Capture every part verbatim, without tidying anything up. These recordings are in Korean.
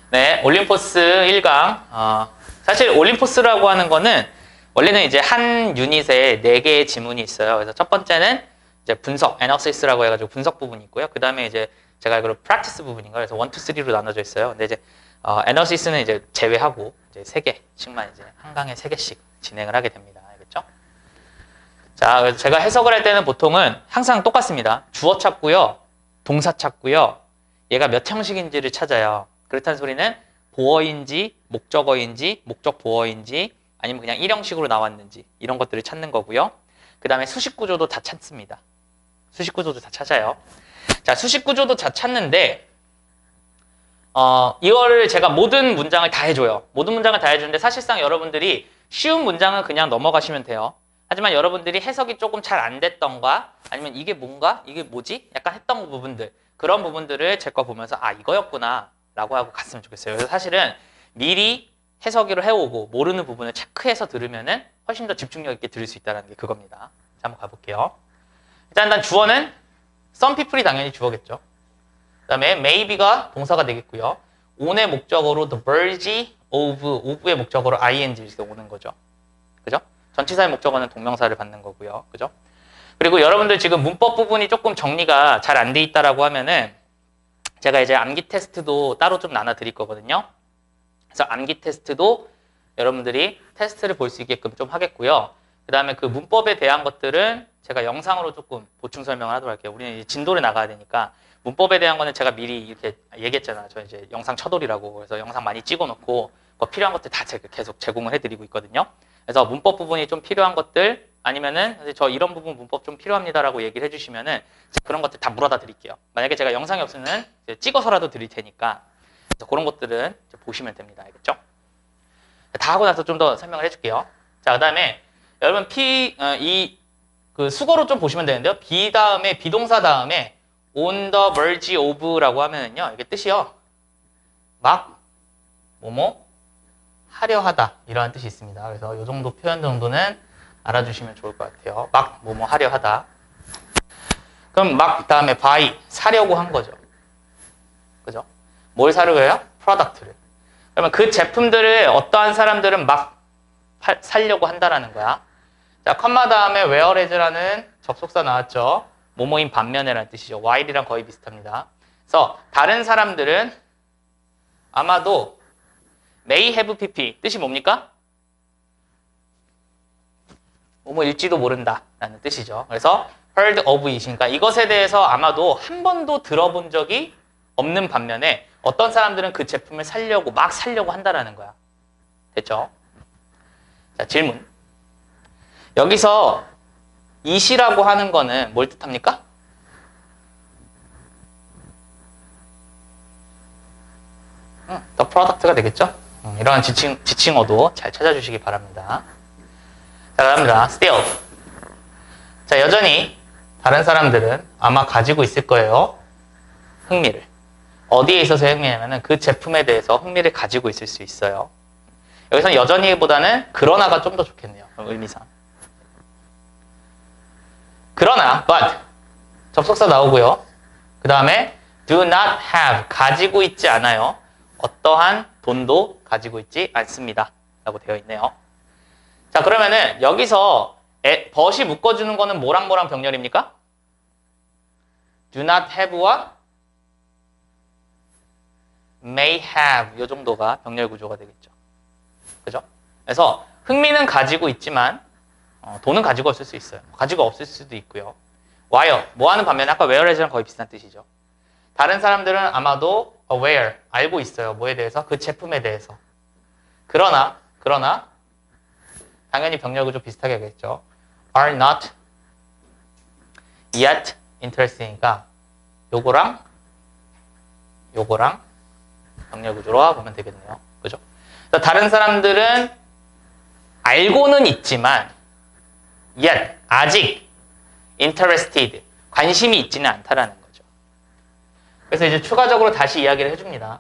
네, 올림포스 일 강. 어, 사실 올림포스라고 하는 거는 원래는 이제 한 유닛에 네 개의 지문이 있어요. 그래서 첫 번째는 이제 분석, 애너시스라고 해가지고 분석 부분이 있고요. 그 다음에 이제 제가 알기로 프랙티스 부분인가요? 그래서 일, 이, 삼로 나눠져 있어요. 근데 이제 어, 애너시스는 이제 제외하고 이제 세 개씩만 이제 한 강에 세 개씩 진행을 하게 됩니다. 알겠죠? 자, 그래서 제가 해석을 할 때는 보통은 항상 똑같습니다. 주어 찾고요, 동사 찾고요. 얘가 몇 형식인지를 찾아요. 그렇다는 소리는 보어인지, 목적어인지, 목적 보어인지, 아니면 그냥 일형식으로 나왔는지 이런 것들을 찾는 거고요. 그 다음에 수식 구조도 다 찾습니다. 수식 구조도 다 찾아요. 자, 수식 구조도 다 찾는데 어, 이거를 제가 모든 문장을 다 해줘요. 모든 문장을 다 해주는데 사실상 여러분들이 쉬운 문장은 그냥 넘어가시면 돼요. 하지만 여러분들이 해석이 조금 잘 안 됐던가 아니면 이게 뭔가? 이게 뭐지? 약간 했던 부분들 그런 부분들을 제 거 보면서 아 이거였구나 라고 하고 갔으면 좋겠어요. 그래서 사실은 미리 해석으로 해오고 모르는 부분을 체크해서 들으면은 훨씬 더 집중력 있게 들을 수 있다는 게 그겁니다. 자, 한번 가볼게요. 일단, 일단 주어는 some people이 당연히 주어겠죠. 그 다음에 maybe가 동사가 되겠고요. on의 목적어로 the verge of, of의 목적어로 ing 이렇게 오는 거죠. 그죠? 전치사의 목적어는 동명사를 받는 거고요. 그죠? 그리고 여러분들 지금 문법 부분이 조금 정리가 잘 안 돼 있다라고 하면은 제가 이제 암기 테스트도 따로 좀 나눠 드릴 거거든요. 그래서 암기 테스트도 여러분들이 테스트를 볼 수 있게끔 좀 하겠고요. 그 다음에 그 문법에 대한 것들은 제가 영상으로 조금 보충 설명을 하도록 할게요. 우리는 이제 진도를 나가야 되니까 문법에 대한 거는 제가 미리 이렇게 얘기했잖아요. 저 이제 영상 쳐돌이라고. 그래서 영상 많이 찍어 놓고 그 필요한 것들 다 제가 계속 제공을 해드리고 있거든요. 그래서 문법 부분이 좀 필요한 것들 아니면은 저 이런 부분 문법 좀 필요합니다라고 얘기를 해주시면은 그런 것들 다 물어다 드릴게요. 만약에 제가 영상이 없으면 찍어서라도 드릴 테니까 그런 것들은 보시면 됩니다. 알겠죠? 다 하고 나서 좀 더 설명을 해줄게요. 자, 그 다음에 여러분 P 어, 이 그 수거로 좀 보시면 되는데요. be 다음에 비동사 다음에 on the verge of라고 하면은요. 이게 뜻이요. 막 뭐뭐 하려 하다 이러한 뜻이 있습니다. 그래서 이 정도 표현 정도는 알아주시면 좋을 것 같아요. 막 뭐뭐 하려 하다. 그럼 막 다음에 buy 사려고 한 거죠. 그죠? 뭘 사려고 해요? 프로덕트를. 그러면 그 제품들을 어떠한 사람들은 막 팔, 사려고 한다라는 거야. 자, 컴마 다음에 whereas라는 접속사 나왔죠. 뭐뭐인 반면에라는 뜻이죠. while이랑 거의 비슷합니다. 그래서 다른 사람들은 아마도 may have pp 뜻이 뭡니까? 뭐뭐일지도 모른다 라는 뜻이죠. 그래서 heard of it이니까 이것에 대해서 아마도 한 번도 들어본 적이 없는 반면에 어떤 사람들은 그 제품을 사려고 막 사려고 한다라는 거야. 됐죠? 자, 질문. 여기서 it이라고 하는 거는 뭘 뜻합니까? 음, the product가 되겠죠? 음, 이러한 지칭, 지칭어도 잘 찾아주시기 바랍니다. 자, 갑니다. still. 자, 여전히 다른 사람들은 아마 가지고 있을 거예요. 흥미를. 어디에 있어서 흥미냐면은 그 제품에 대해서 흥미를 가지고 있을 수 있어요. 여기서는 여전히보다는 그러나가 좀 더 좋겠네요. 의미상. 그러나, but 접속사 나오고요. 그 다음에 do not have 가지고 있지 않아요. 어떠한 돈도 가지고 있지 않습니다. 라고 되어 있네요. 자, 그러면은 여기서 에, but이 묶어주는 거는 뭐랑 뭐랑 병렬입니까? do not have와 may have 이 정도가 병렬 구조가 되겠죠. 그죠? 그래서 흥미는 가지고 있지만 어, 돈은 가지고 없을 수 있어요. 가지고 없을 수도 있고요. while 뭐 하는 반면에 아까 whereas랑 거의 비슷한 뜻이죠. 다른 사람들은 아마도 aware 알고 있어요. 뭐에 대해서? 그 제품에 대해서. 그러나 그러나 당연히 병렬 구조 비슷하게 하겠죠. are not yet interesting이니까 요거랑 요거랑 병렬 구조로 보면 되겠네요. 그죠? 다른 사람들은 알고는 있지만 yet 아직 interested 관심이 있지는 않다라는 거죠. 그래서 이제 추가적으로 다시 이야기를 해줍니다.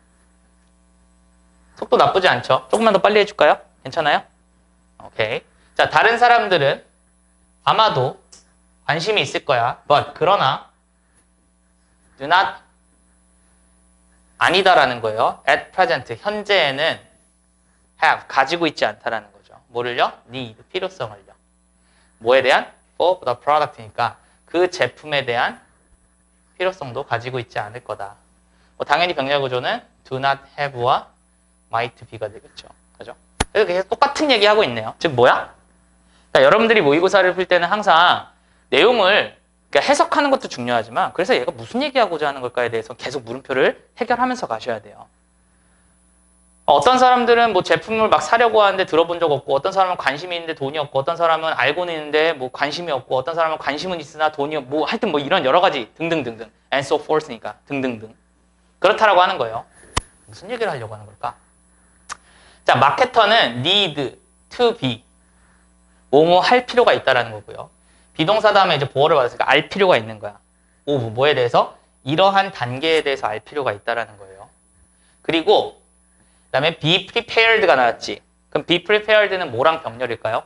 속도 나쁘지 않죠? 조금만 더 빨리 해줄까요? 괜찮아요? 오케이. 자, 다른 사람들은 아마도 관심이 있을 거야. but 그러나 do not 아니다라는 거예요. At present, 현재에는 have, 가지고 있지 않다라는 거죠. 뭐를요? need, 필요성을요. 뭐에 대한? for the product니까 그 제품에 대한 필요성도 가지고 있지 않을 거다. 뭐 당연히 병렬 구조는 do not have와 might be가 되겠죠. 그죠? 그래서 똑같은 얘기 하고 있네요. 즉 뭐야? 그러니까 여러분들이 모의고사를 풀 때는 항상 내용을 그러니까 해석하는 것도 중요하지만 그래서 얘가 무슨 얘기하고자 하는 걸까에 대해서 계속 물음표를 해결하면서 가셔야 돼요. 어떤 사람들은 뭐 제품을 막 사려고 하는데 들어본 적 없고, 어떤 사람은 관심이 있는데 돈이 없고, 어떤 사람은 알고는 있는데 뭐 관심이 없고, 어떤 사람은 관심은 있으나 돈이 없고, 뭐 하여튼 뭐 이런 여러 가지 등등등등 and so forth니까 등등등 그렇다라고 하는 거예요. 무슨 얘기를 하려고 하는 걸까? 자, 마케터는 need to be 뭐뭐 할 필요가 있다라는 거고요. 비동사 다음에 이제 보어를 받았으니까 알 필요가 있는 거야. 오, 뭐에 대해서? 이러한 단계에 대해서 알 필요가 있다라는 거예요. 그리고 그 다음에 be prepared가 나왔지. 그럼 be prepared는 뭐랑 병렬일까요?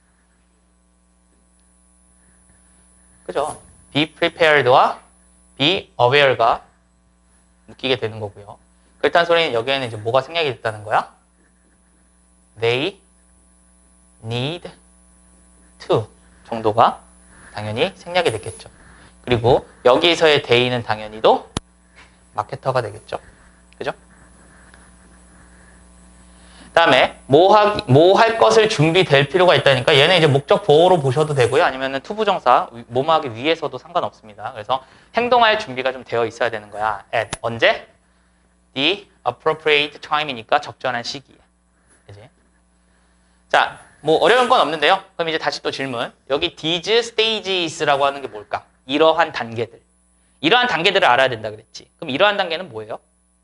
그죠? be prepared와 be aware가 묶이게 되는 거고요. 그렇다는 소리는 여기에는 이제 뭐가 생략이 됐다는 거야? They need to 정도가 당연히 생략이 됐겠죠. 그리고 여기서의 they는 당연히도 마케터가 되겠죠. 그죠? 그 다음에 뭐 할, 뭐 할 것을 준비될 필요가 있다니까 얘는 이제 목적 보호로 보셔도 되고요. 아니면 투부정사, 뭐뭐하기 위해서도 상관없습니다. 그래서 행동할 준비가 좀 되어 있어야 되는 거야. at 언제? the appropriate time이니까 적절한 시기에. 그지? 자, 뭐 어려운 건 없는데요. 그럼 이제 다시 또 질문. 여기 these stages라고 하는 게 뭘까? 이러한 단계들. 이러한 단계들을 알아야 된다 그랬지. 그럼 이러한 단계는 뭐예요?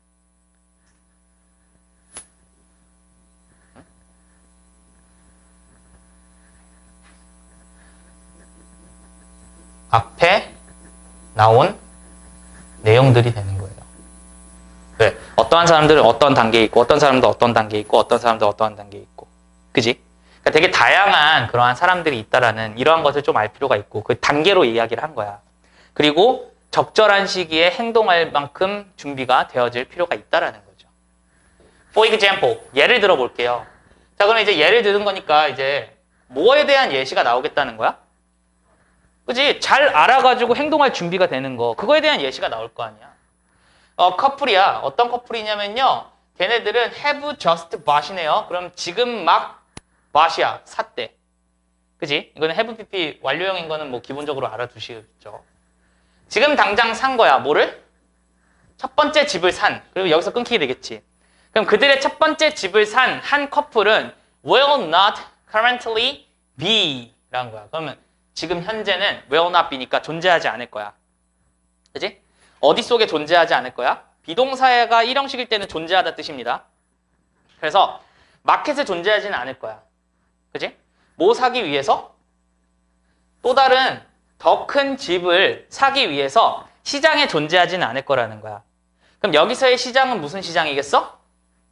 앞에 나온 내용들이 되는 거예요. 왜? 어떠한 사람들은 어떤 단계에 있고, 어떤 사람도 어떤 단계에 있고, 어떤 사람도 어떠한 단계에 있고. 그지? 그러니까 되게 다양한 그러한 사람들이 있다라는 이러한 것을 좀 알 필요가 있고, 그 단계로 이야기를 한 거야. 그리고 적절한 시기에 행동할 만큼 준비가 되어질 필요가 있다라는 거죠. For example, 예를 들어 볼게요. 자, 그럼 이제 예를 드는 거니까 이제 뭐에 대한 예시가 나오겠다는 거야? 그지? 잘 알아가지고 행동할 준비가 되는 거. 그거에 대한 예시가 나올 거 아니야. 어, 커플이야. 어떤 커플이냐면요. 걔네들은 have just bought이네요. 그럼 지금 막 bought이야. 샀대. 그지? 이거는 have pp 완료형인 거는 뭐 기본적으로 알아두시겠죠. 지금 당장 산 거야. 뭐를? 첫 번째 집을 산. 그리고 여기서 끊기게 되겠지. 그럼 그들의 첫 번째 집을 산 한 커플은 will not currently be 라는 거야. 그러면 지금 현재는 will not be니까 존재하지 않을 거야. 그지? 어디 속에 존재하지 않을 거야? 비동사가 일형식일 때는 존재하다 뜻입니다. 그래서 마켓에 존재하지는 않을 거야. 그지? 뭐 사기 위해서? 또 다른 더 큰 집을 사기 위해서 시장에 존재하지는 않을 거라는 거야. 그럼 여기서의 시장은 무슨 시장이겠어?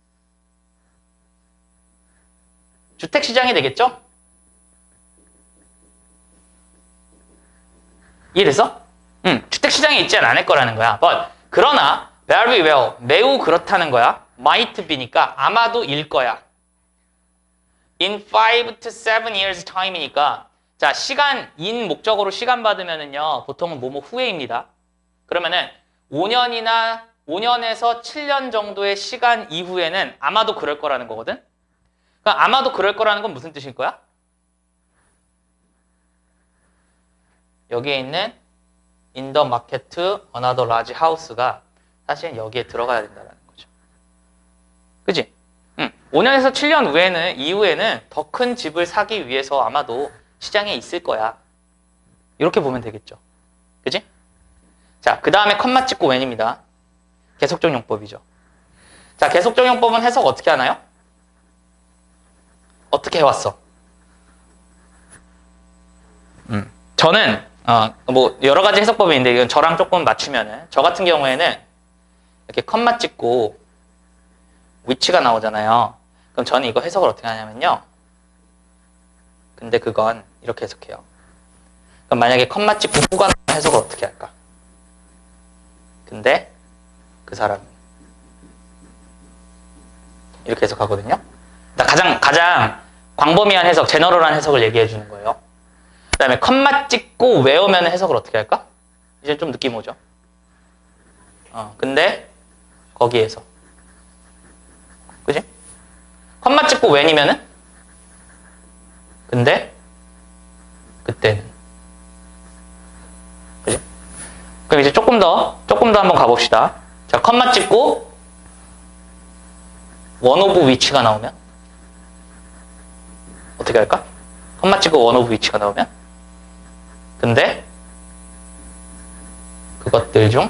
주택시장이 되겠죠? 이해됐어? 응, 주택시장에 있지 않을 거라는 거야. But, 그러나 very well, 매우 그렇다는 거야. might be니까 아마도 일 거야. in five to seven years time이니까 자, 시간, 인 목적으로 시간 받으면은요, 보통은 뭐뭐 후에입니다. 그러면은 오 년이나 오 년에서 칠 년 정도의 시간 이후에는 아마도 그럴 거라는 거거든? 그러니까 아마도 그럴 거라는 건 무슨 뜻일 거야? 여기에 있는 in the market another large house가 사실은 여기에 들어가야 된다는 거죠. 그치? 응. 오 년에서 칠 년 후에는, 이후에는 더 큰 집을 사기 위해서 아마도 시장에 있을 거야. 이렇게 보면 되겠죠. 그치? 자, 그 다음에 컴마 찍고 when입니다. 계속적 용법이죠. 자, 계속적 용법은 해석 어떻게 하나요? 어떻게 해왔어? 음. 저는 어, 뭐 여러 가지 해석법이 있는데 이건 저랑 조금 맞추면은 저 같은 경우에는 이렇게 컴마 찍고 위치가 나오잖아요. 그럼 저는 이거 해석을 어떻게 하냐면요. 근데 그건 이렇게 해석해요. 그럼 만약에 컴마 찍고 후가 나오면 해석을 어떻게 할까? 근데 그 사람이 이렇게 해석하거든요. 가장 가장 광범위한 해석, 제너럴한 해석을 얘기해 주는 거예요. 그 다음에 컴마 찍고 외우면 해석을 어떻게 할까? 이제 좀 느낌 오죠? 어, 근데 거기에서 그지? 컴마 찍고 when이면은 근데 그때는 그지? 그럼 이제 조금 더 조금 더 한번 가봅시다. 자, 컴마 찍고 one of which가 나오면 어떻게 할까? 컴마 찍고 one of which가 나오면 근데 그것들 중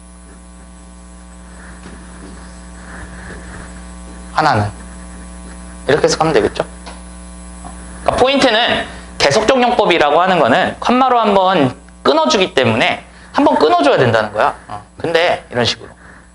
하나는 이렇게 해석하면 되겠죠? 그러니까 포인트는 계속적 용법이라고 하는 거는 컴마로 한번 끊어주기 때문에 한번 끊어줘야 된다는 거야. 어. 근데 이런 식으로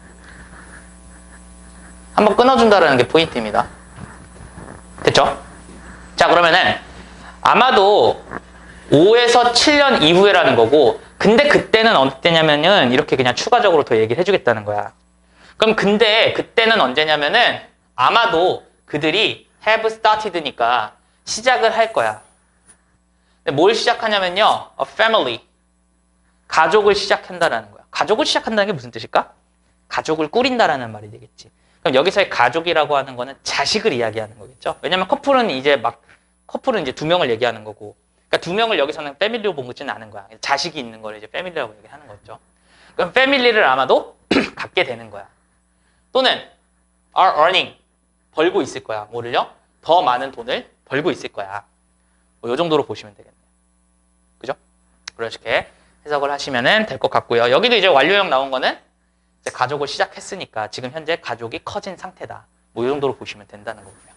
한번 끊어준다는 게 포인트입니다. 됐죠? 자, 그러면은 아마도 오에서 칠 년 이후에라는 거고 근데 그때는 언제냐면은 이렇게 그냥 추가적으로 더 얘기를 해주겠다는 거야. 그럼 근데 그때는 언제냐면은 아마도 그들이 have started니까 시작을 할 거야. 근데 뭘 시작하냐면요. a family. 가족을 시작한다라는 거야. 가족을 시작한다는 게 무슨 뜻일까? 가족을 꾸린다라는 말이 되겠지. 그럼 여기서의 가족이라고 하는 거는 자식을 이야기하는 거겠죠. 왜냐면 커플은 이제 막 커플은 이제 두 명을 얘기하는 거고 그러니까 두 명을 여기서는 패밀리로 본 거지는 않은 거야. 자식이 있는 걸 이제 패밀리라고 얘기하는 거죠. 그럼 패밀리를 아마도 갖게 되는 거야. 또는 are earning. 벌고 있을 거야. 뭐를요? 더 많은 돈을 벌고 있을 거야. 뭐 이 정도로 보시면 되겠네요. 그죠? 그렇게 해석을 하시면 될 것 같고요. 여기도 이제 완료형 나온 거는 이제 가족을 시작했으니까 지금 현재 가족이 커진 상태다. 뭐 이 정도로 보시면 된다는 거고요.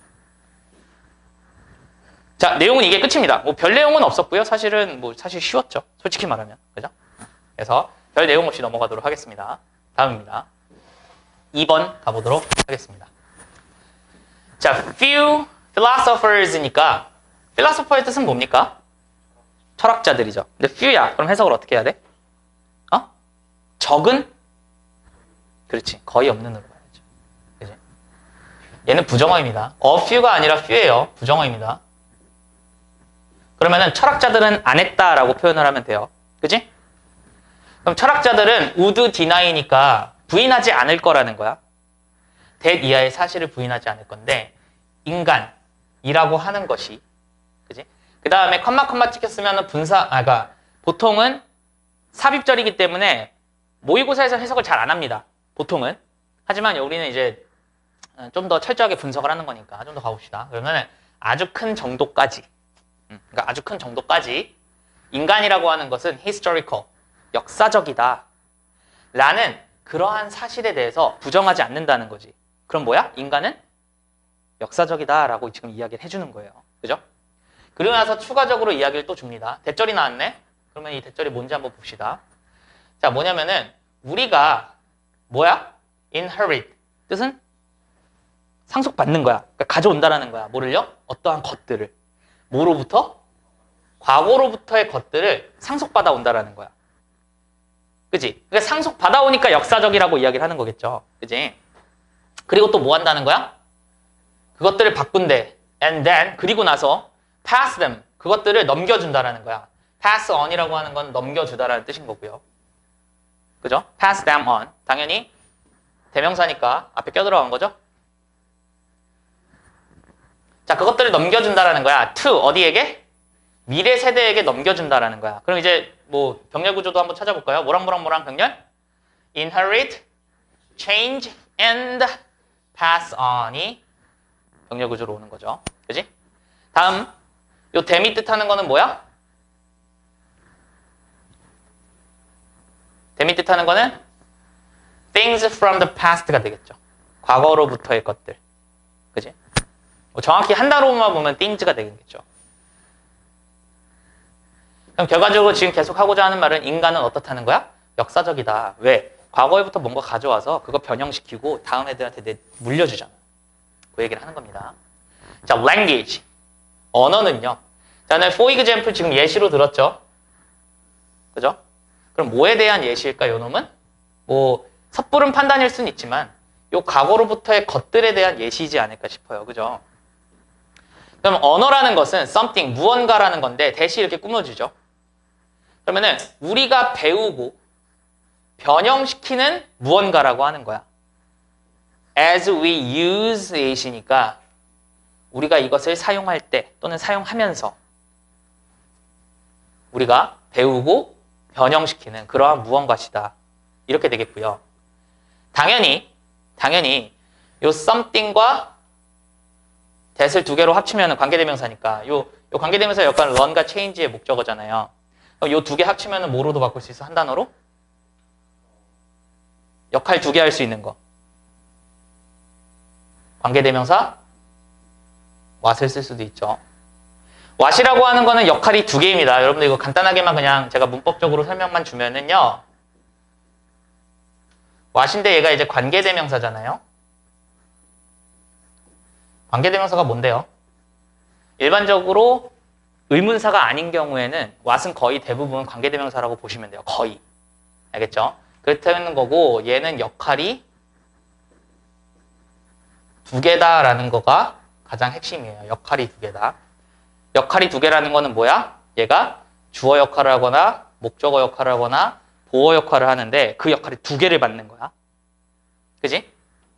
자, 내용은 이게 끝입니다. 뭐 별 내용은 없었고요. 사실은 뭐 사실 쉬웠죠. 솔직히 말하면. 그죠? 그래서 별 내용 없이 넘어가도록 하겠습니다. 다음입니다. 이 번 가보도록 하겠습니다. 자, few philosophers니까 philosopher의 뜻은 뭡니까? 철학자들이죠. 근데 few야. 그럼 해석을 어떻게 해야 돼? 어? 적은? 그렇지. 거의 없는으로 봐야죠. 그지? 얘는 부정어입니다. a few가 아니라 few예요. 부정어입니다. 그러면은 철학자들은 안 했다라고 표현을 하면 돼요. 그지? 그럼 철학자들은 would deny니까 부인하지 않을 거라는 거야. that 이하의 사실을 부인하지 않을 건데 인간이라고 하는 것이 그지? 그 다음에 컴마 컴마 찍혔으면 분사 아 그러니까 보통은 삽입절이기 때문에 모의고사에서 해석을 잘 안 합니다. 보통은. 하지만 우리는 이제 좀 더 철저하게 분석을 하는 거니까 좀 더 가봅시다. 그러면 아주 큰 정도까지 그러니까 아주 큰 정도까지 인간이라고 하는 것은 historical, 역사적이다 라는 그러한 사실에 대해서 부정하지 않는다는 거지. 그럼 뭐야? 인간은 역사적이다 라고 지금 이야기를 해주는 거예요. 그죠? 그러고 나서 추가적으로 이야기를 또 줍니다. 대절이 나왔네? 그러면 이 대절이 뭔지 한번 봅시다. 자, 뭐냐면은 우리가 뭐야? inherit. 뜻은 상속받는 거야. 그러니까 가져온다라는 거야. 뭐를요? 어떠한 것들을. 뭐로부터? 과거로부터의 것들을 상속받아 온다라는 거야. 그지? 그러니까 상속받아 오니까 역사적이라고 이야기를 하는 거겠죠. 그지? 그리고 또 뭐 한다는 거야? 그것들을 바꾼대. And then, 그리고 나서 pass them. 그것들을 넘겨준다라는 거야. pass on이라고 하는 건 넘겨주다라는 뜻인 거고요. 그죠? pass them on. 당연히 대명사니까 앞에 껴들어간 거죠? 자, 그것들을 넘겨준다라는 거야. to 어디에게? 미래 세대에게 넘겨준다라는 거야. 그럼 이제 뭐 병렬 구조도 한번 찾아볼까요? 뭐랑 뭐랑 뭐랑 병렬? inherit, change, and pass on이 병렬 구조로 오는 거죠. 그지? 다음, 요 them이 뜻하는 거는 뭐야? them이 뜻하는 거는 things from the past가 되겠죠. 과거로부터의 것들. 그지? 뭐 정확히 한 단어로만 보면 things가 되겠죠. 그럼 결과적으로 지금 계속 하고자 하는 말은 인간은 어떻다는 거야? 역사적이다. 왜? 과거에부터 뭔가 가져와서 그거 변형시키고 다음 애들한테 내 물려주잖아. 그 얘기를 하는 겁니다. 자, language. 언어는요. 자, 네, for example 지금 예시로 들었죠? 그죠? 그럼 뭐에 대한 예시일까, 요 놈은? 뭐 섣부른 판단일 수는 있지만 요 과거로부터의 것들에 대한 예시이지 않을까 싶어요. 그죠? 그럼 언어라는 것은 something, 무언가라는 건데 대시 이렇게 꾸며주죠. 그러면은 우리가 배우고 변형시키는 무언가라고 하는 거야. As we use it이니까 우리가 이것을 사용할 때 또는 사용하면서 우리가 배우고 변형시키는 그러한 무언가시다. 이렇게 되겠고요. 당연히 당연히 요 something과 that을 두 개로 합치면 관계대명사니까 요, 요 관계대명사 역할은 run과 change의 목적어잖아요. 요 두 개 합치면 뭐로도 바꿀 수 있어? 한 단어로? 역할 두 개 할 수 있는 거. 관계대명사 what을 쓸 수도 있죠. what이라고 하는 거는 역할이 두 개입니다. 여러분들 이거 간단하게만 그냥 제가 문법적으로 설명만 주면은요. what인데 얘가 이제 관계대명사잖아요. 관계대명사가 뭔데요? 일반적으로 의문사가 아닌 경우에는 what은 거의 대부분 관계대명사라고 보시면 돼요. 거의. 알겠죠? 그렇다는 거고 얘는 역할이 두 개다라는 거가 가장 핵심이에요. 역할이 두 개다. 역할이 두 개라는 거는 뭐야? 얘가 주어 역할을 하거나 목적어 역할을 하거나 보어 역할을 하는데 그 역할이 두 개를 받는 거야. 그지?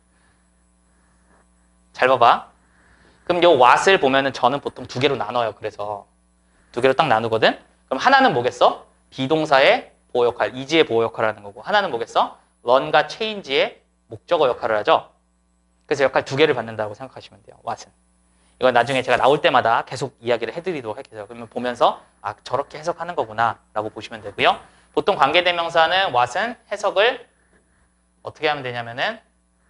잘 봐봐. 그럼 요 what을 보면은 저는 보통 두 개로 나눠요. 그래서 두 개로 딱 나누거든? 그럼 하나는 뭐겠어? 비동사의 보호 역할, 이지의 보호 역할을 하는 거고 하나는 뭐겠어? run과 change의 목적어 역할을 하죠. 그래서 역할 두 개를 받는다고 생각하시면 돼요. what은. 이건 나중에 제가 나올 때마다 계속 이야기를 해드리도록 할게요. 그러면 보면서 아 저렇게 해석하는 거구나 라고 보시면 되고요. 보통 관계대명사는 what은 해석을 어떻게 하면 되냐면은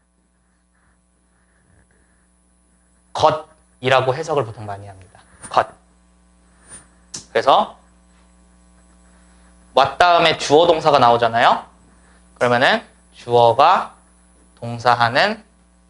것이라고 해석을 보통 많이 합니다. 것. 그래서 what 다음에 주어 동사가 나오잖아요. 그러면은 주어가 동사하는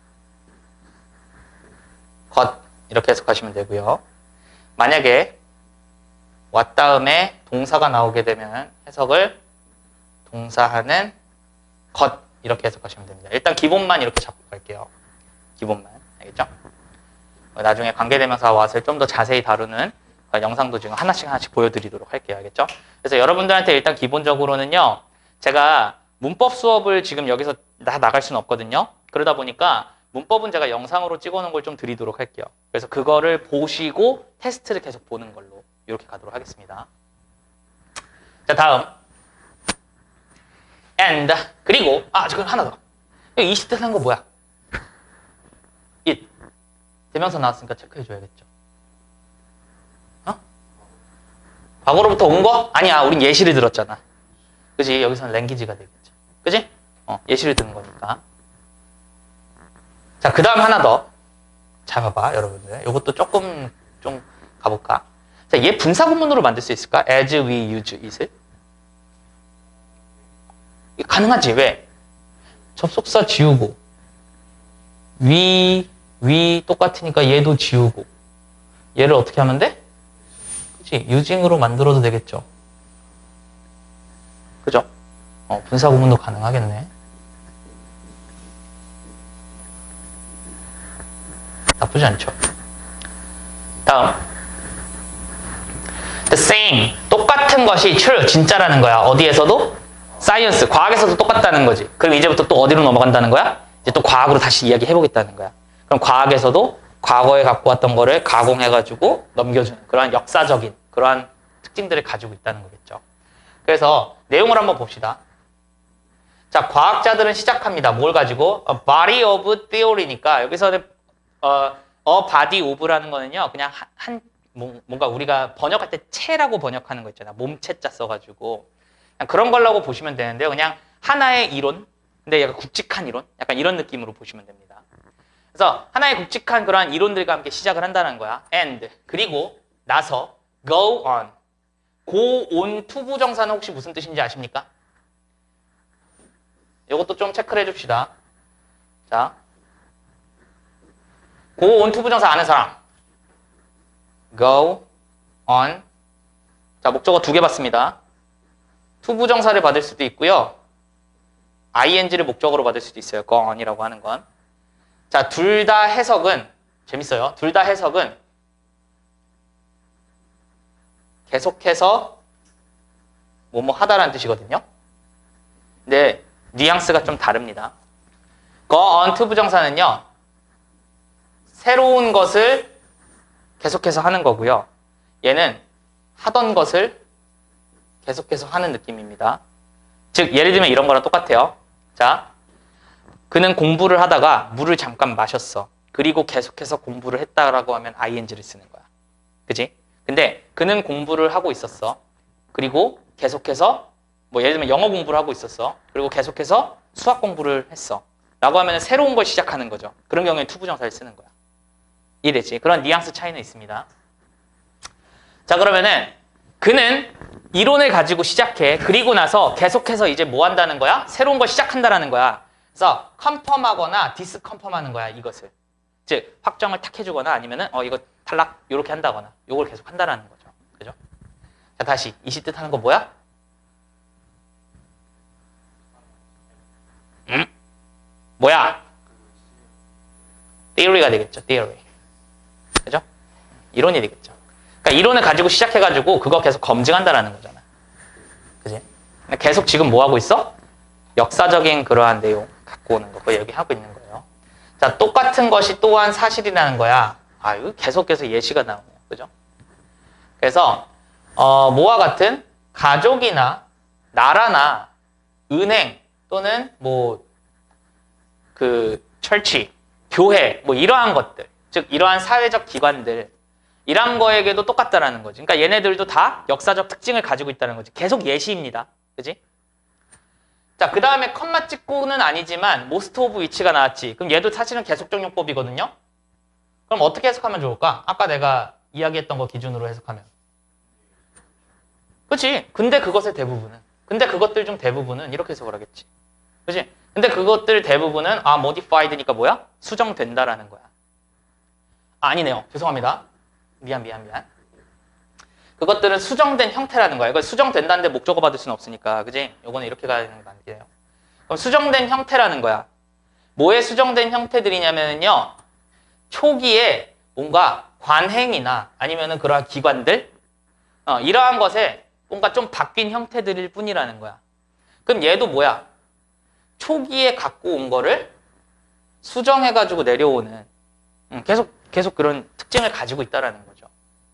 것 이렇게 해석하시면 되고요. 만약에 what 다음에 동사가 나오게 되면 해석을 동사하는 것 이렇게 해석하시면 됩니다. 일단 기본만 이렇게 잡고 갈게요. 기본만. 알겠죠? 나중에 관계대명사 what을 좀 더 자세히 다루는 영상도 지금 하나씩 하나씩 보여드리도록 할게요. 알겠죠? 그래서 여러분들한테 일단 기본적으로는요. 제가 문법 수업을 지금 여기서 다 나갈 수는 없거든요. 그러다 보니까 문법은 제가 영상으로 찍어놓은 걸 좀 드리도록 할게요. 그래서 그거를 보시고 테스트를 계속 보는 걸로 이렇게 가도록 하겠습니다. 자, 다음. and 그리고 아, 저거 하나 더. 여기 이십 대 산 거 뭐야? it. 대명사 나왔으니까 체크해줘야겠죠. 어? 과거로부터 온 거? 아니야. 우린 예시를 들었잖아. 그지? 여기서는 랭귀지가 되겠죠. 그지? 어, 예시를 듣는 거니까. 자, 그 다음 하나 더. 잘 봐봐, 여러분들. 이것도 조금 좀 가볼까? 자, 얘 분사구문으로 만들 수 있을까? as we use it을. 가능하지? 왜? 접속사 지우고 we, we 똑같으니까 얘도 지우고 얘를 어떻게 하면 돼? 그치? using으로 만들어도 되겠죠. 그죠? 어, 분사구문도 가능하겠네. 나쁘지 않죠. 다음. The same. 똑같은 것이 true. 진짜라는 거야. 어디에서도? 사이언스. 과학에서도 똑같다는 거지. 그럼 이제부터 또 어디로 넘어간다는 거야? 이제 또 과학으로 다시 이야기해보겠다는 거야. 그럼 과학에서도 과거에 갖고 왔던 거를 가공해가지고 넘겨주는 그러한 역사적인 그러한 특징들을 가지고 있다는 거겠죠. 그래서 내용을 한번 봅시다. 자, 과학자들은 시작합니다. 뭘 가지고? A body of theory니까 여기서는 어, a body of라는 거는요. 그냥 한, 한 뭔가 우리가 번역할 때 체라고 번역하는 거 있잖아. 몸체자 써가지고 그냥 그런 걸라고 보시면 되는데요. 그냥 하나의 이론, 근데 약간 굵직한 이론, 약간 이런 느낌으로 보시면 됩니다. 그래서 하나의 굵직한 그러한 이론들과 함께 시작을 한다는 거야. and 그리고 나서 go on. go on 투부정사는 혹시 무슨 뜻인지 아십니까? 이것도 좀 체크를 해줍시다. 자, go on 투부정사 아는 사람. go on. 자, 목적어 두 개 봤습니다. 투부정사를 받을 수도 있고요. 아이엔지를 목적으로 받을 수도 있어요. go on이라고 하는 건. 자, 둘 다 해석은 재밌어요. 둘 다 해석은 계속해서 뭐뭐 하다라는 뜻이거든요. 근데 뉘앙스가 좀 다릅니다. go on to 부정사는요. 새로운 것을 계속해서 하는 거고요. 얘는 하던 것을 계속해서 하는 느낌입니다. 즉 예를 들면 이런 거랑 똑같아요. 자, 그는 공부를 하다가 물을 잠깐 마셨어. 그리고 계속해서 공부를 했다라고 하면 아이엔지를 쓰는 거야. 그지? 근데 그는 공부를 하고 있었어. 그리고 계속해서 뭐 예를 들면 영어 공부를 하고 있었어. 그리고 계속해서 수학 공부를 했어. 라고 하면 새로운 걸 시작하는 거죠. 그런 경우에는 투부정사를 쓰는 거야. 이해되지? 그런 뉘앙스 차이는 있습니다. 자, 그러면은 그는 이론을 가지고 시작해. 그리고 나서 계속해서 이제 뭐 한다는 거야? 새로운 걸 시작한다라는 거야. 그래서 컨펌하거나 디스컨펌하는 거야, 이것을. 즉 확정을 탁 해주거나 아니면은 어 이거 탈락 이렇게 한다거나 요걸 계속 한다라는 거죠. 그죠? 자, 다시 이 시 뜻하는 거 뭐야? 음? 뭐야? theory가 되겠죠. theory. 그죠? 이론이 되겠죠. 그러니까 이론을 가지고 시작해가지고 그거 계속 검증한다라는 거잖아. 그지? 계속 지금 뭐 하고 있어? 역사적인 그러한 내용 갖고 오는 거. 그거 얘기하고 있는 거예요. 자, 똑같은 것이 또한 사실이라는 거야. 아유, 계속해서 예시가 나오네요. 그죠? 그래서 어, 뭐와 같은 가족이나 나라나 은행 또는 뭐 그 철치, 교회 뭐 이러한 것들, 즉 이러한 사회적 기관들 이런 거에게도 똑같다라는 거지. 그러니까 얘네들도 다 역사적 특징을 가지고 있다는 거지. 계속 예시입니다. 그지? 자, 그 다음에 컴마 찍고는 아니지만 most of which가 나왔지. 그럼 얘도 사실은 계속적 용법이거든요. 그럼 어떻게 해석하면 좋을까? 아까 내가 이야기했던 거 기준으로 해석하면. 그치? 근데 그것의 대부분은. 근데 그것들 중 대부분은 이렇게 해석을 하겠지. 그치? 근데 그것들 대부분은 아, modified니까 뭐야? 수정된다라는 거야. 아, 아니네요. 죄송합니다. 미안, 미안, 미안. 그것들은 수정된 형태라는 거야. 이거 수정된다는데 목적어 받을 수는 없으니까. 그지? 요거는 이렇게 가야 되는 거 아니에요. 그럼 수정된 형태라는 거야. 뭐에 수정된 형태들이냐면요. 초기에 뭔가 관행이나 아니면은 그러한 기관들, 어, 이러한 것에 뭔가 좀 바뀐 형태들일 뿐이라는 거야. 그럼 얘도 뭐야? 초기에 갖고 온 거를 수정해가지고 내려오는, 음, 계속, 계속 그런 특징을 가지고 있다라는 거죠.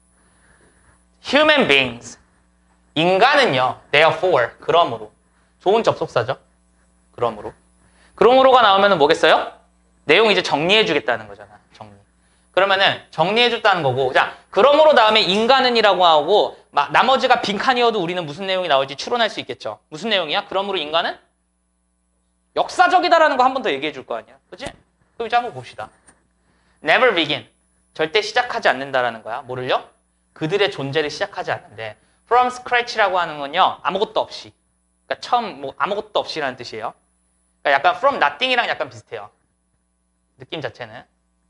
Human beings. 인간은요, therefore, 그러므로. 좋은 접속사죠. 그러므로. 그러므로가 나오면 뭐겠어요? 내용 이제 정리해 주겠다는 거잖아. 정리. 그러면은 정리해 줬다는 거고. 자, 그러므로 다음에 인간은이라고 하고, 마, 나머지가 빈칸이어도 우리는 무슨 내용이 나올지 추론할 수 있겠죠. 무슨 내용이야? 그러므로 인간은 역사적이다라는 거 한 번 더 얘기해 줄 거 아니야. 그치? 그럼 이제 한번 봅시다. Never begin. 절대 시작하지 않는다라는 거야. 뭐를요? 그들의 존재를 시작하지 않는데 from scratch라고 하는 건요. 아무것도 없이. 그러니까 처음 뭐 아무것도 없이라는 뜻이에요. 그러니까 약간 from nothing이랑 약간 비슷해요. 느낌 자체는.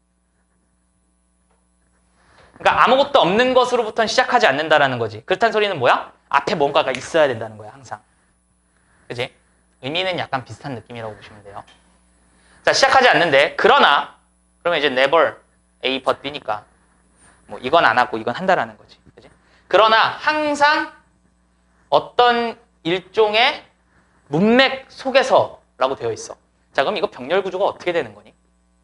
그러니까 아무것도 없는 것으로부터는 시작하지 않는다라는 거지. 그렇다는 소리는 뭐야? 앞에 뭔가가 있어야 된다는 거야. 항상. 그치? 의미는 약간 비슷한 느낌이라고 보시면 돼요. 자, 시작하지 않는데 그러나 그러면 이제 never A but B니까 뭐 이건 안 하고 이건 한다라는 거지. 그치? 그러나 항상 어떤 일종의 문맥 속에서라고 되어 있어. 자, 그럼 이거 병렬 구조가 어떻게 되는 거니?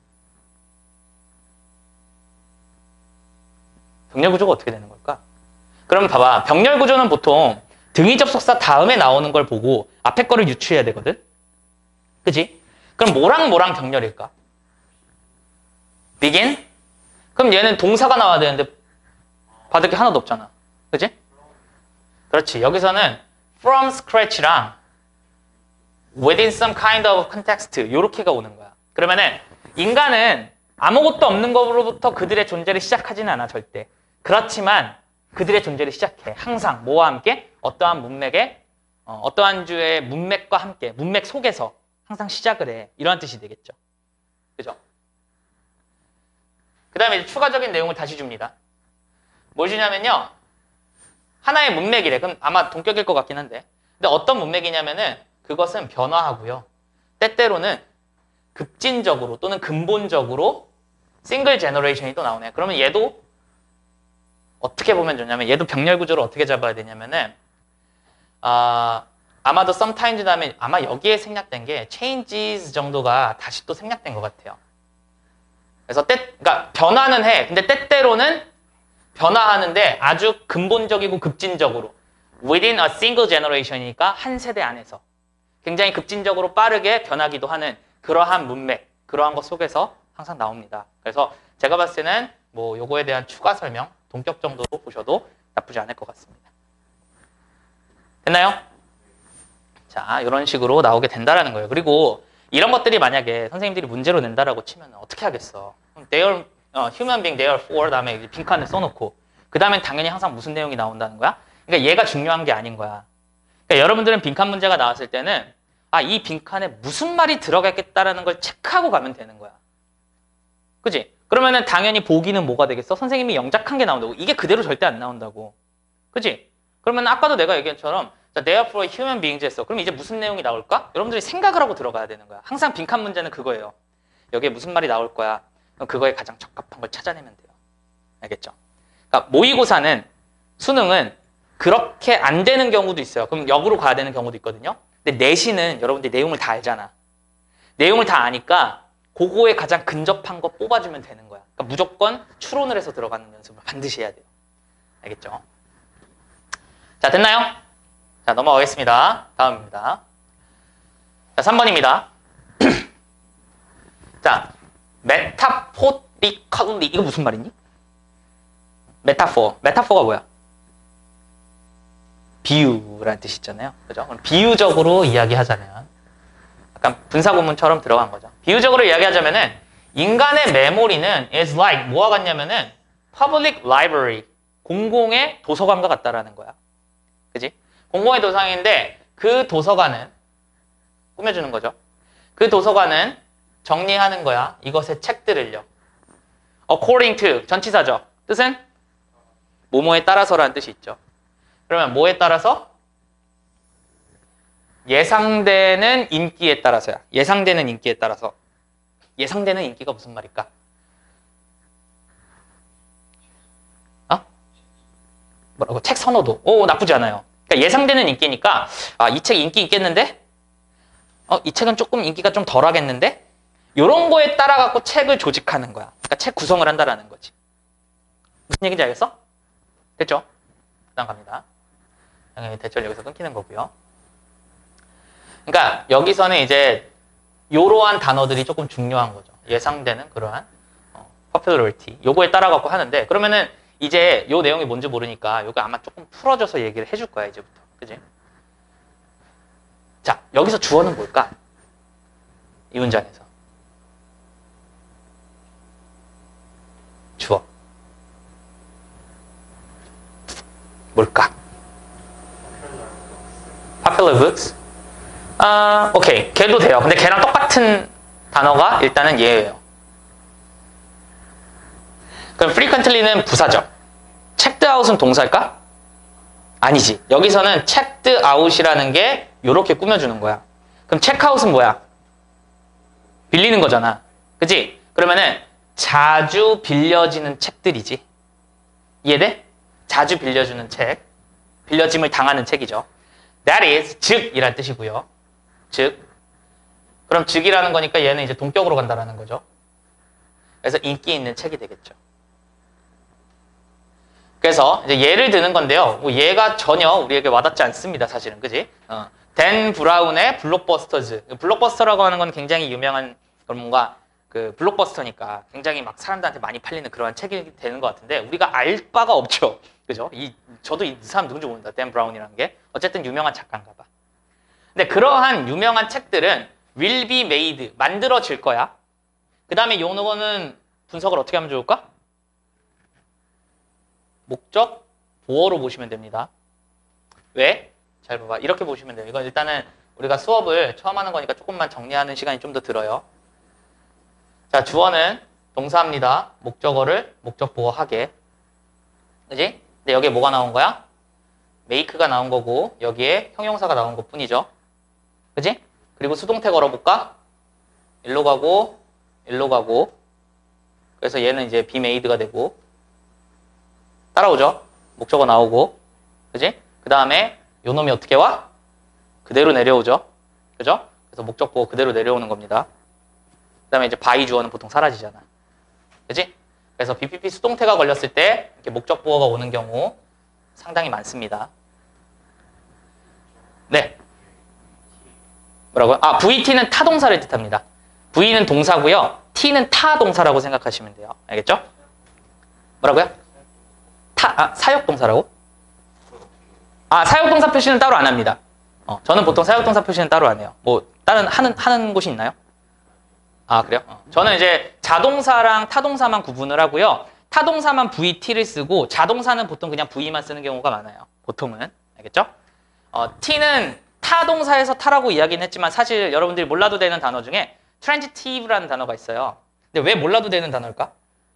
병렬 구조가 어떻게 되는 걸까? 그럼 봐봐. 병렬 구조는 보통 등위 접속사 다음에 나오는 걸 보고 앞에 거를 유추해야 되거든? 그치? 그럼 뭐랑 뭐랑 병렬일까? begin? 그럼 얘는 동사가 나와야 되는데 받을 게 하나도 없잖아. 그치? 그렇지. 여기서는 from scratch랑 within some kind of context 요렇게가 오는 거야. 그러면은 인간은 아무것도 없는 것으로부터 그들의 존재를 시작하지는 않아. 절대. 그렇지만 그들의 존재를 시작해. 항상 뭐와 함께? 어떠한 문맥에 어, 어떠한 주의 문맥과 함께 문맥 속에서 항상 시작을 해. 이러한 뜻이 되겠죠. 그죠? 그 다음에 추가적인 내용을 다시 줍니다. 뭘 주냐면요. 하나의 문맥이래. 그럼 아마 동격일 것 같긴 한데. 근데 어떤 문맥이냐면은 그것은 변화하고요. 때때로는 급진적으로 또는 근본적으로 싱글 제너레이션이 또 나오네. 그러면 얘도 어떻게 보면 좋냐면 얘도 병렬 구조를 어떻게 잡아야 되냐면은 아, 아마도 sometimes 다음에 아마 여기에 생략된 게 changes 정도가 다시 또 생략된 것 같아요. 그래서 때, 그러니까 변화는 해. 근데 때때로는 변화하는데 아주 근본적이고 급진적으로 within a single generation이니까 한 세대 안에서 굉장히 급진적으로 빠르게 변하기도 하는 그러한 문맥, 그러한 것 속에서 항상 나옵니다. 그래서 제가 봤을 때는 뭐 요거에 대한 추가 설명, 동격 정도로 보셔도 나쁘지 않을 것 같습니다. 됐나요? 자, 이런 식으로 나오게 된다라는 거예요. 그리고 이런 것들이 만약에 선생님들이 문제로 낸다라고 치면 어떻게 하겠어? They are uh, human being, they are for 다음에 이제 빈칸을 써놓고 그 다음엔 당연히 항상 무슨 내용이 나온다는 거야? 그러니까 얘가 중요한 게 아닌 거야. 그러니까 여러분들은 빈칸 문제가 나왔을 때는 아, 이 빈칸에 무슨 말이 들어가겠다라는 걸 체크하고 가면 되는 거야. 그지? 그러면은 당연히 보기는 뭐가 되겠어? 선생님이 영작한 게 나온다고. 이게 그대로 절대 안 나온다고. 그지? 그러면 아까도 내가 얘기한 것처럼 자, they are for human beings 했어. 그럼 이제 무슨 내용이 나올까? 여러분들이 생각을 하고 들어가야 되는 거야. 항상 빈칸 문제는 그거예요. 여기에 무슨 말이 나올 거야. 그럼 그거에 가장 적합한 걸 찾아내면 돼요. 알겠죠? 그러니까 모의고사는 수능은 그렇게 안 되는 경우도 있어요. 그럼 역으로 가야 되는 경우도 있거든요. 근데 내신은 여러분들이 내용을 다 알잖아. 내용을 다 아니까 그거에 가장 근접한 거 뽑아주면 되는 거야. 그러니까 무조건 추론을 해서 들어가는 연습을 반드시 해야 돼요. 알겠죠? 자, 됐나요? 자, 넘어가겠습니다. 다음입니다. 자, 삼 번입니다. 자, 메타포리컬리 이거 무슨 말이니? 메타포. 메타포가 뭐야? 비유라는 뜻이 있잖아요. 그죠? 비유적으로 이야기하자면 약간 분사구문처럼 들어간 거죠. 비유적으로 이야기하자면은 인간의 메모리는 is like 뭐와 같냐면은 public library 공공의 도서관과 같다라는 거야. 그지? 공공의 도서관인데 그 도서관은 꾸며주는 거죠. 그 도서관은 정리하는 거야. 이것의 책들을요. according to 전치사죠. 뜻은 뭐뭐에 따라서라는 뜻이 있죠. 그러면 뭐에 따라서? 예상되는 인기에 따라서야. 예상되는 인기에 따라서. 예상되는 인기가 무슨 말일까? 어? 뭐라고? 책 선호도. 오, 나쁘지 않아요. 그러니까 예상되는 인기니까 아, 이 책 인기 있겠는데? 어, 이 책은 조금 인기가 좀 덜 하겠는데? 이런 거에 따라 갖고 책을 조직하는 거야. 그러니까 책 구성을 한다라는 거지. 무슨 얘기인지 알겠어? 됐죠? 그다음 갑니다. 대절 여기서 끊기는 거고요. 그러니까 여기서는 이제 이러한 단어들이 조금 중요한 거죠. 예상되는 그러한 어, popularity 요거에 따라 갖고 하는데 그러면은 이제 요 내용이 뭔지 모르니까 요거 아마 조금 풀어줘서 얘기를 해줄 거야 이제부터. 그지? 자, 여기서 주어는 뭘까? 이 문장에서 주어 뭘까? popular books? 아, 오케이. 걔도 돼요. 근데 걔랑 똑같은 단어가 일단은 얘예요. 그럼 frequently는 부사죠. checked out은 동사일까? 아니지. 여기서는 checked out이라는 게 이렇게 꾸며주는 거야. 그럼 check out은 뭐야? 빌리는 거잖아. 그치? 그러면은 자주 빌려지는 책들이지. 이해돼? 자주 빌려주는 책. 빌려짐을 당하는 책이죠. That is, 즉 이란 뜻이고요. 즉. 그럼 즉이라는 거니까 얘는 이제 동격으로 간다라는 거죠. 그래서 인기 있는 책이 되겠죠. 그래서 이제 예를 드는 건데요. 뭐 얘가 전혀 우리에게 와닿지 않습니다. 사실은. 그지? 어. 댄 브라운의 블록버스터즈. 블록버스터라고 하는 건 굉장히 유명한 그런 뭔가 그 블록버스터니까 굉장히 막 사람들한테 많이 팔리는 그러한 책이 되는 것 같은데 우리가 알 바가 없죠. 그죠? 이, 저도 이 사람 누군지 모른다. 댄 브라운이라는 게. 어쨌든 유명한 작가인가 봐. 근데 그러한 유명한 책들은 will be made. 만들어질 거야. 그 다음에 요거는 분석을 어떻게 하면 좋을까? 목적, 보어로 보시면 됩니다. 왜? 잘 봐봐. 이렇게 보시면 돼요. 이건 일단은 우리가 수업을 처음 하는 거니까 조금만 정리하는 시간이 좀 더 들어요. 자, 주어는 동사입니다. 목적어를 목적 보어하게. 그지? 근데 여기에 뭐가 나온 거야? make가 나온 거고 여기에 형용사가 나온 것 뿐이죠. 그지? 그리고 수동태 걸어볼까? 일로 가고 일로 가고 그래서 얘는 이제 be made가 되고 따라오죠? 목적어 나오고 그지? 그 다음에 요 놈이 어떻게 와? 그대로 내려오죠? 그죠? 그래서 목적보고 그대로 내려오는 겁니다. 그 다음에 이제 by 주어는 보통 사라지잖아. 그지? 그래서 비피피 수동태가 걸렸을 때 이렇게 목적보어가 오는 경우 상당히 많습니다. 네. 뭐라고요? 아, 브이티는 타동사를 뜻합니다. V는 동사고요. T는 타동사라고 생각하시면 돼요. 알겠죠? 뭐라고요? 타, 아, 사역동사라고? 아, 사역동사 표시는 따로 안 합니다. 어, 저는 보통 사역동사 표시는 따로 안 해요. 뭐 다른 하는 하는 곳이 있나요? 아, 그래요? 어. 저는 이제 자동사랑 타동사만 구분을 하고요. 타동사만 브이티를 쓰고 자동사는 보통 그냥 브이만 쓰는 경우가 많아요. 보통은. 알겠죠? 어, T는 타동사에서 타라고 이야기는 했지만 사실 여러분들이 몰라도 되는 단어 중에 transitive라는 단어가 있어요. 근데 왜 몰라도 되는 단어일까?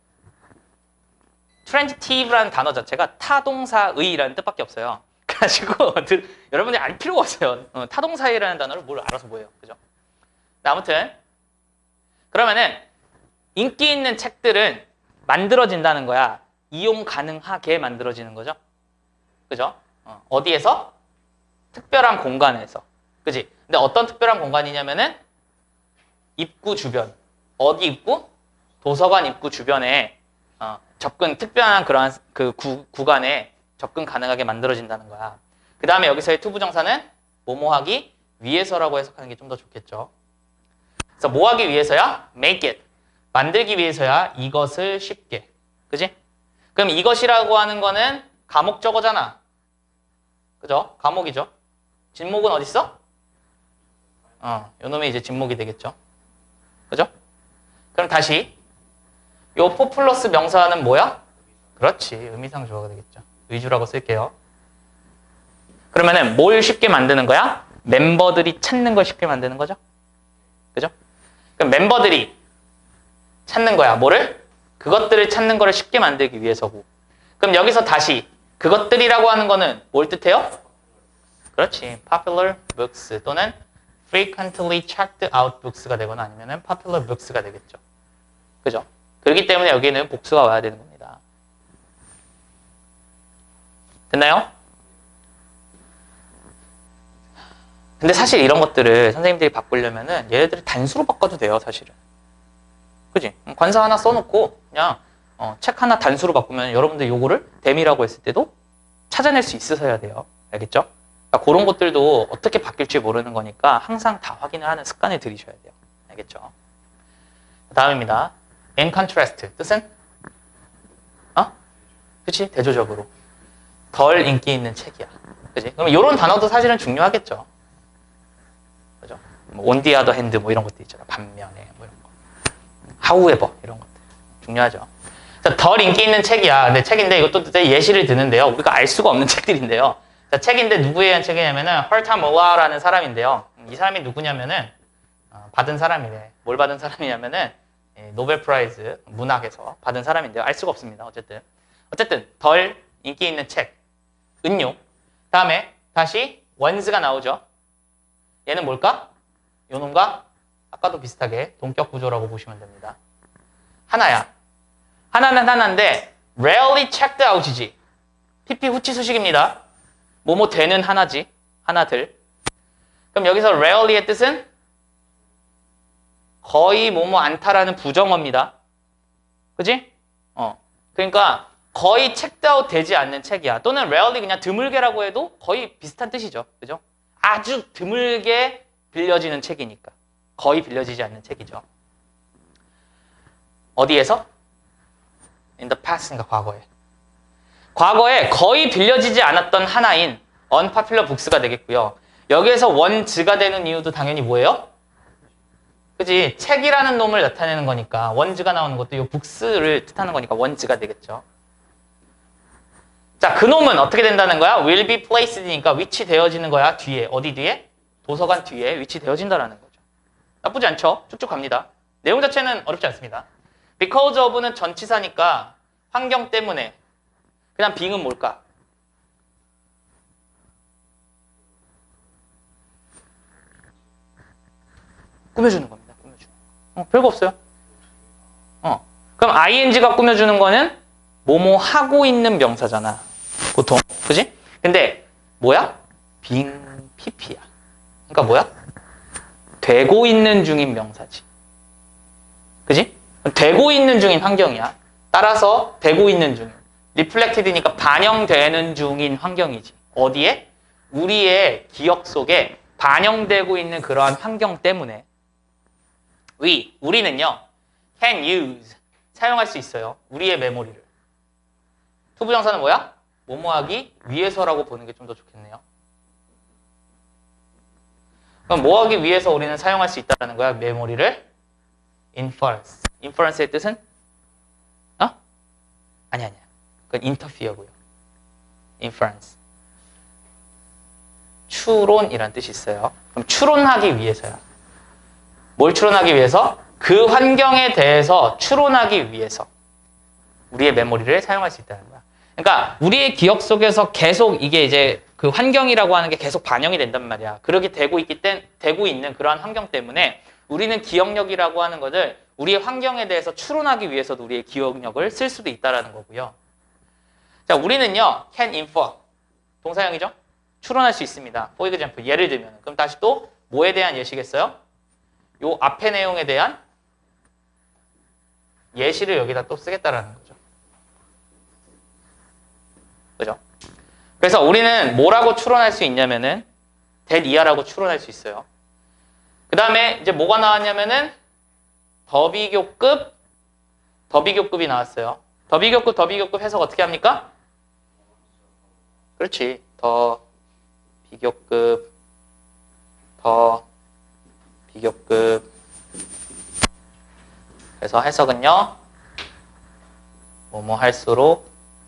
transitive라는 단어 자체가 타동사의라는 뜻밖에 없어요. 그래가지고 여러분들이 알 필요가 없어요. 어, 타동사의라는 단어를 뭘 알아서 뭐예요. 그죠? 아무튼 그러면은 인기 있는 책들은 만들어진다는 거야. 이용 가능하게 만들어지는 거죠. 그죠? 어, 어디에서? 특별한 공간에서. 그지? 근데 어떤 특별한 공간이냐면은 입구 주변. 어디 입구? 도서관 입구 주변에 어, 접근, 특별한 그러한 그 구, 구간에 접근 가능하게 만들어진다는 거야. 그 다음에 여기서의 투부정사는 뭐뭐 하기 위해서라고 해석하는 게 좀 더 좋겠죠. 그래서 뭐 하기 위해서야? make it. 만들기 위해서야 이것을 쉽게. 그지? 그럼 이것이라고 하는 거는 가목적어잖아. 그죠? 가목이죠. 진목은 어디 있어? 어, 요 놈이 이제 진목이 되겠죠. 그죠? 그럼 다시 요 포 플러스 명사는 뭐야? 그렇지. 의미상 주어가 되겠죠. 위주라고 쓸게요. 그러면은 뭘 쉽게 만드는 거야? 멤버들이 찾는 걸 쉽게 만드는 거죠. 그죠? 그럼 멤버들이 찾는 거야. 뭐를? 그것들을 찾는 거를 쉽게 만들기 위해서고. 그럼 여기서 다시 그것들이라고 하는 거는 뭘 뜻해요? 그렇지. popular books 또는 frequently checked out books가 되거나 아니면은 popular books가 되겠죠. 그죠? 그렇기 때문에 여기에는 복수가 와야 되는 겁니다. 됐나요? 근데 사실 이런 것들을 선생님들이 바꾸려면은 얘네들을 단수로 바꿔도 돼요, 사실은. 그지? 관사 하나 써놓고 그냥 어, 책 하나 단수로 바꾸면 여러분들 요거를 댐이라고 했을 때도 찾아낼 수 있으셔야 돼요. 알겠죠? 그러니까 그런 것들도 어떻게 바뀔지 모르는 거니까 항상 다 확인을 하는 습관을 들이셔야 돼요. 알겠죠? 다음입니다. in contrast. 뜻은? 어? 그치? 대조적으로. 덜 인기 있는 책이야. 그지? 그럼 이런 단어도 사실은 중요하겠죠. 그죠? 뭐 on the other hand 뭐 이런 것도 있잖아. 반면에 뭐 이런 거. however 이런 것들. 중요하죠. 덜 인기 있는 책이야. 근데 책인데 이것도 예시를 드는데요. 우리가 알 수가 없는 책들인데요. 자, 책인데 누구에 의한 책이냐면은 헐타 몰라라는 사람인데요. 이 사람이 누구냐면은 어, 받은 사람이래. 뭘 받은 사람이냐면은 예, 노벨 프라이즈 문학에서 받은 사람인데요. 알 수가 없습니다. 어쨌든 어쨌든 덜 인기 있는 책 은요. 다음에 다시 원스가 나오죠. 얘는 뭘까? 요놈과 아까도 비슷하게 동격 구조라고 보시면 됩니다. 하나야. 하나는 하나인데 rarely checked out이지. 피피 후치 수식입니다. 뭐뭐 되는 하나지. 하나들. 그럼 여기서 rarely의 뜻은 거의 뭐뭐 않다라는 부정어입니다. 그지? 어. 그러니까 거의 checked out 되지 않는 책이야. 또는 rarely 그냥 드물게라고 해도 거의 비슷한 뜻이죠. 그죠? 아주 드물게 빌려지는 책이니까. 거의 빌려지지 않는 책이죠. 어디에서? in the past, 그러니까 과거에. 과거에 거의 빌려지지 않았던 하나인 unpopular books가 되겠고요. 여기에서 원즈가 되는 이유도 당연히 뭐예요? 그지? 책이라는 놈을 나타내는 거니까 원즈가 나오는 것도 이 books를 뜻하는 거니까 원즈가 되겠죠. 자, 그 놈은 어떻게 된다는 거야? will be placed니까 위치되어지는 거야. 뒤에. 어디 뒤에? 도서관 뒤에 위치되어진다라는 거죠. 나쁘지 않죠? 쭉쭉 갑니다. 내용 자체는 어렵지 않습니다. because of는 전치사니까 환경 때문에. 그냥 being은 뭘까? 꾸며주는 겁니다. 꾸며주는 거. 어, 별거 없어요. 어. 그럼 아이엔지가 꾸며주는 거는 뭐뭐 하고 있는 명사잖아. 보통. 그지? 근데 뭐야? being pp야. 그러니까 뭐야? 되고 있는 중인 명사지. 그지? 되고 있는 중인 환경이야. 따라서 되고 있는 중인. reflected니까 반영되는 중인 환경이지. 어디에? 우리의 기억 속에 반영되고 있는 그러한 환경 때문에 we, 우리는요 can use, 사용할 수 있어요. 우리의 메모리를. 투부정사는 뭐야? 뭐뭐하기 위해서라고 보는 게 좀 더 좋겠네요. 그럼 뭐하기 위해서 우리는 사용할 수 있다는 거야? 메모리를 inference. inference의 뜻은? 어? 아니 아니야. 그건 interfere고요. inference. 추론이란 뜻이 있어요. 그럼 추론하기 위해서야. 뭘 추론하기 위해서? 그 환경에 대해서 추론하기 위해서 우리의 메모리를 사용할 수 있다는 거야. 그러니까 우리의 기억 속에서 계속 이게 이제 그 환경이라고 하는 게 계속 반영이 된단 말이야. 그렇게 되고 있기 때 되고 있는 그러한 환경 때문에 우리는 기억력이라고 하는 것을 우리의 환경에 대해서 추론하기 위해서도 우리의 기억력을 쓸 수도 있다라는 거고요. 자, 우리는요 can infer 동사형이죠. 추론할 수 있습니다. for example 예를 들면 그럼 다시 또 뭐에 대한 예시겠어요? 요 앞의 내용에 대한 예시를 여기다 또 쓰겠다라는 거죠. 그죠? 그래서 우리는 뭐라고 추론할 수 있냐면은 that 이하라고 추론할 수 있어요. 그 다음에 이제 뭐가 나왔냐면은 더비교급, 더비교급이 나왔어요. 더비교급, 더비교급 해석 어떻게 합니까? 그렇지. 더 비교급, 더 비교급. 그래서 해석은요. 뭐뭐 할수록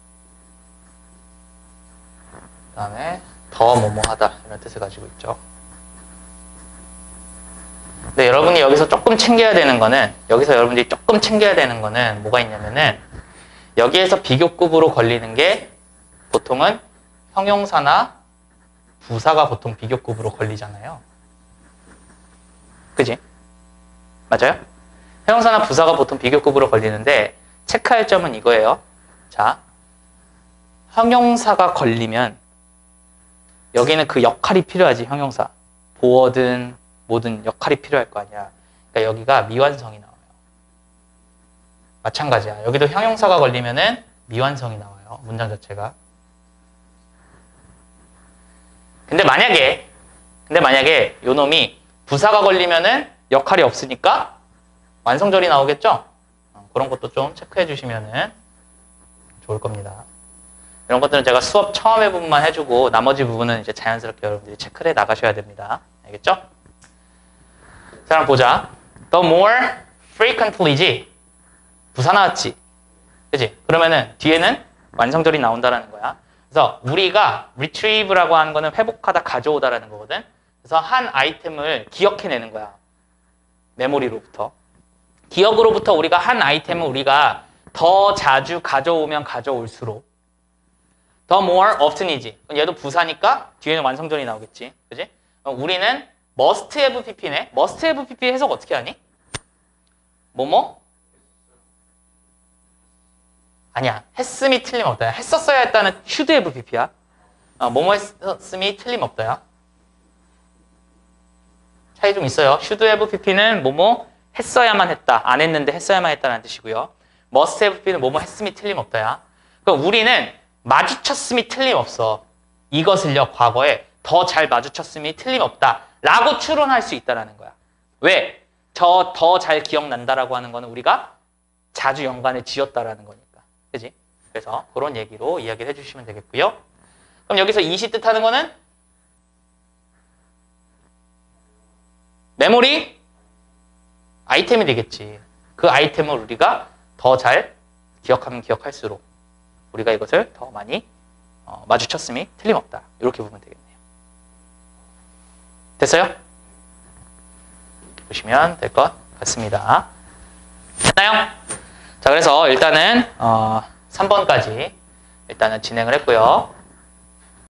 그 다음에 더 뭐뭐하다 이런 뜻을 가지고 있죠. 근데 여러분이 여기서 조금 챙겨야 되는 거는 여기서 여러분들이 조금 챙겨야 되는 거는 뭐가 있냐면은 여기에서 비교급으로 걸리는 게 보통은 형용사나 부사가 보통 비교급으로 걸리잖아요. 그지? 맞아요? 형용사나 부사가 보통 비교급으로 걸리는데 체크할 점은 이거예요. 자, 형용사가 걸리면 여기는 그 역할이 필요하지. 형용사. 보어든 뭐든 역할이 필요할 거 아니야. 그러니까 여기가 미완성이 나와요. 마찬가지야. 여기도 형용사가 걸리면은 미완성이 나와요. 문장 자체가. 근데 만약에 근데 만약에 요 놈이 부사가 걸리면은 역할이 없으니까 완성절이 나오겠죠? 어, 그런 것도 좀 체크해 주시면은 좋을 겁니다. 이런 것들은 제가 수업 처음에 부분만 해주고 나머지 부분은 이제 자연스럽게 여러분들이 체크를 해 나가셔야 됩니다. 알겠죠? 자, 그럼 보자. The more frequently지. 부사 나왔지. 그치? 그러면은 뒤에는 완성절이 나온다라는 거야. 그래서 우리가 retrieve라고 하는 거는 회복하다, 가져오다라는 거거든. 그래서 한 아이템을 기억해내는 거야. 메모리로부터. 기억으로부터 우리가 한 아이템을 우리가 더 자주 가져오면 가져올수록 the more often이지. 얘도 부사니까 뒤에는 완성절이 나오겠지. 그지? 우리는 must have pp네. must have pp 해석 어떻게 하니? 뭐뭐? 아니야. 했음이 틀림없다야. 했었어야 했다는 should have pp야. 어, 뭐뭐 했음이 틀림없다야. 차이 좀 있어요. should have pp는 뭐뭐 했어야만 했다. 안 했는데 했어야만 했다는 뜻이고요. must have pp는 뭐뭐 했음이 틀림없다야. 그럼 우리는 마주쳤음이 틀림없어. 이것을요, 과거에 더 잘 마주쳤음이 틀림없다. 라고 추론할 수 있다는 거야. 왜? 저 더 잘 기억난다라고 하는 거는 우리가 자주 연관을 지었다라는 거니까. 그지? 그래서 그런 얘기로 이야기를 해주시면 되겠고요. 그럼 여기서 이시 뜻하는 거는 메모리 아이템이 되겠지. 그 아이템을 우리가 더 잘 기억하면 기억할수록 우리가 이것을 더 많이 어, 마주쳤음이 틀림없다. 이렇게 보면 되겠네요. 됐어요? 보시면 될 것 같습니다. 됐나요? 자, 그래서 일단은 어, 삼 번까지 일단은 진행을 했고요.